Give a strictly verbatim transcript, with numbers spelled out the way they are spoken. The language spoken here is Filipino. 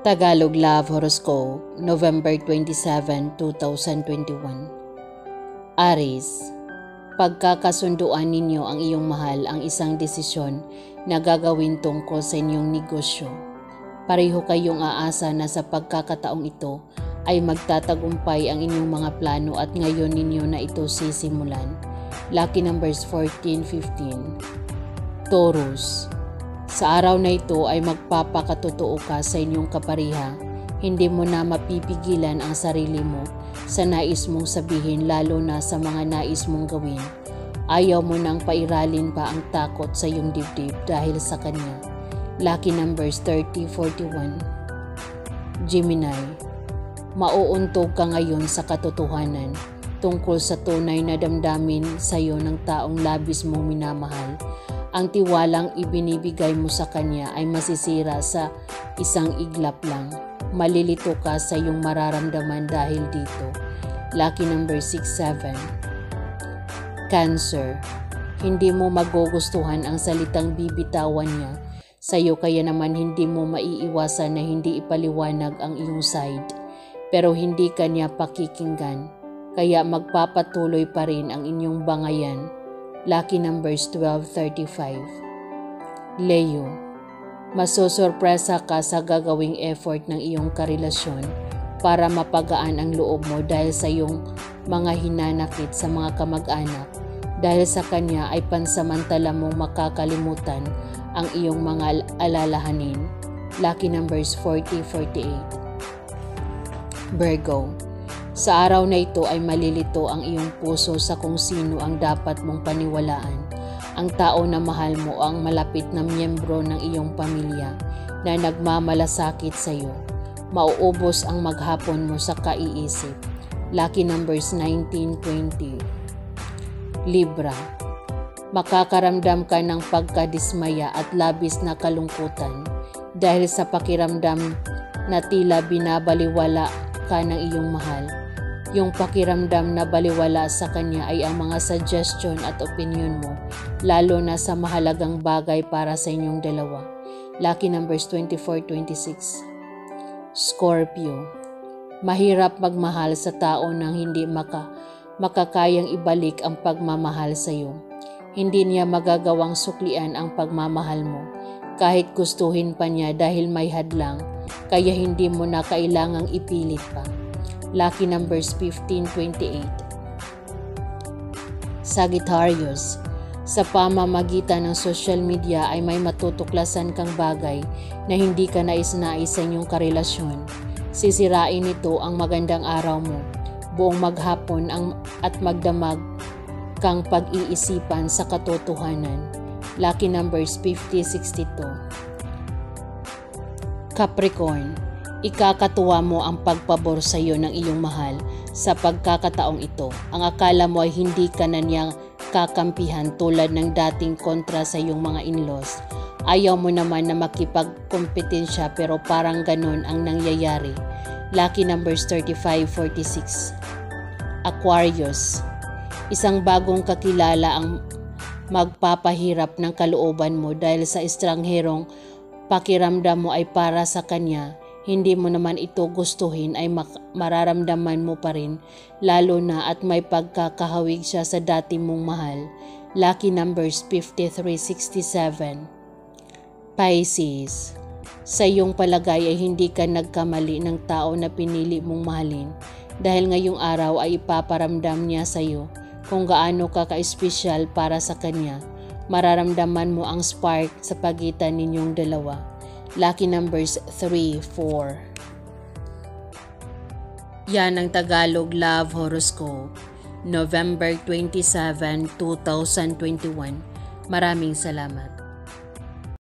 Tagalog Love Horoscope, November twenty-seventh, two thousand twenty-one. Aries, pagkakasunduan ninyo ang iyong mahal ang isang desisyon na gagawin tungkol sa inyong negosyo. Pareho kayong aasa na sa pagkakataong ito ay magtatagumpay ang inyong mga plano at ngayon ninyo na ito sisimulan. Lucky numbers fourteen, fifteen. Taurus, sa araw na ito ay magpapakatotoo ka sa inyong kapareha. Hindi mo na mapipigilan ang sarili mo sa nais mong sabihin, lalo na sa mga nais mong gawin. Ayaw mo nang pairalin pa ang takot sa iyong dibdib dahil sa kanya. Lucky numbers thirty, forty-one. Gemini, mauuntog ka ngayon sa katotohanan tungkol sa tunay na damdamin sa iyo ng taong labis mong minamahal. Ang tiwalang ibinibigay mo sa kanya ay masisira sa isang iglap lang. Malilito ka sa iyong mararamdaman dahil dito. Lucky number six, seven. Cancer, hindi mo magugustuhan ang salitang bibitawan niya sa iyo, kaya naman hindi mo maiiwasan na hindi ipaliwanag ang iyong side. Pero hindi ka niya pakikinggan, kaya magpapatuloy pa rin ang inyong bangayan. Lucky numbers twelve, thirty-five. Leo, masosorpresa ka sa gagawing effort ng iyong karelasyon para mapagaan ang loob mo dahil sa iyong mga hinanakit sa mga kamag-anak. Dahil sa kanya ay pansamantala mong makakalimutan ang iyong mga alalahanin. Lucky numbers forty, forty-eight. Virgo, sa araw na ito ay malilito ang iyong puso sa kung sino ang dapat mong paniwalaan. Ang tao na mahal mo o ang malapit na miyembro ng iyong pamilya na nagmamalasakit sa iyo. Mauubos ang maghapon mo sa kaiisip. Lucky numbers nineteen, twenty. Libra, makakaramdam ka ng pagkadismaya at labis na kalungkutan dahil sa pakiramdam na tila binabaliwala ka ng iyong mahal. Yung pakiramdam na baliwala sa kanya ay ang mga suggestion at opinion mo, lalo na sa mahalagang bagay para sa inyong dalawa. Lucky numbers twenty-four, twenty-six. Scorpio, mahirap magmahal sa tao nang hindi maka, makakayang ibalik ang pagmamahal sa iyo. Hindi niya magagawang suklian ang pagmamahal mo, kahit gustuhin pa niya dahil may hadlang, kaya hindi mo na kailangang ipilit pa. Lucky numbers fifteen, twenty-eight. Sagittarius, sa pamamagitan ng social media ay may matutuklasan kang bagay na hindi ka nais-nais sa inyong karelasyon. Sisirain nito ang magandang araw mo, buong maghapon ang, at magdamag kang pag-iisipan sa katotohanan. Lucky numbers fifty, sixty-two. Capricorn, ikakatuwa mo ang pagpabor sa iyo ng iyong mahal sa pagkakataong ito. Ang akala mo ay hindi ka na niya kakampihan tulad ng dating kontra sa iyong mga in-laws. Ayaw mo naman na makipagkompetensya pero parang ganon ang nangyayari. Lucky numbers thirty-five, forty-six. Aquarius, isang bagong kakilala ang magpapahirap ng kalooban mo dahil sa estrangherong pakiramdam mo ay para sa kanya. Hindi mo naman ito gustuhin ay mararamdaman mo pa rin, lalo na at may pagkakahawig siya sa dati mong mahal. Lucky numbers fifty-three, sixty-seven. Pisces, sa iyong palagay ay hindi ka nagkamali ng tao na pinili mong mahalin dahil ngayong araw ay ipaparamdam niya sa iyo kung gaano ka ka-espesyal para sa kanya. Mararamdaman mo ang spark sa pagitan ninyong dalawa. Lucky numbers three, four. Yan ang Tagalog Love Horoscope, November twenty-seventh, two thousand twenty-one. Maraming salamat.